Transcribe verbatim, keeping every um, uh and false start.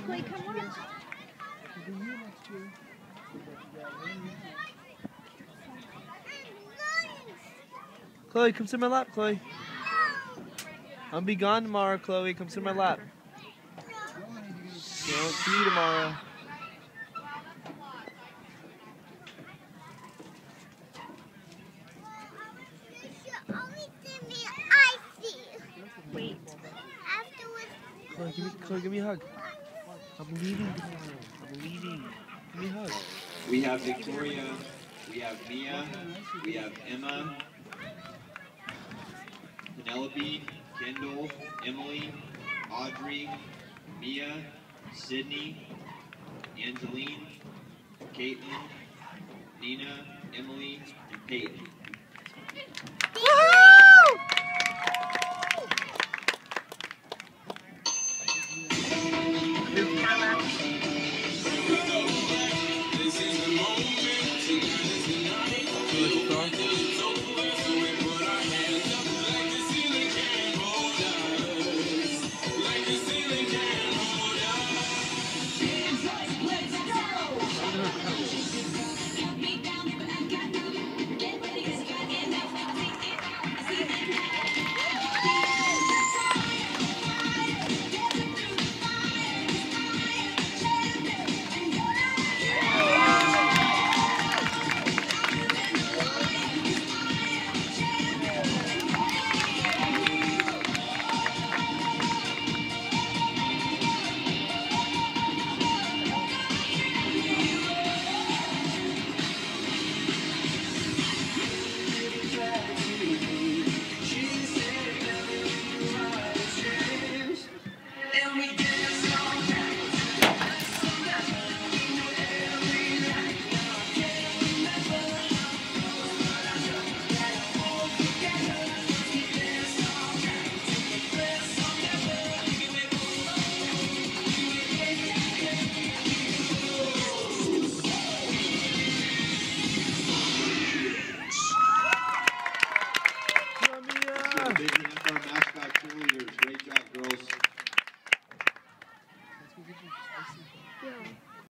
Chloe, come watch. Chloe, come sit in my lap, Chloe. I'll be gone tomorrow, Chloe. Come sit in my lap. Don't see you tomorrow. Wait. Chloe, give me, Chloe, give me a hug. I'm leaving tomorrow. I'm leaving. Give me a hug. We have Victoria, we have Mia, we have Emma, Penelope, Kendall, Emily, Audrey, Mia, Sydney, Angeline, Caitlin, Nina, Emily, and Peyton. Big hand for our mascot cheerleaders. Great job, girls. Yeah.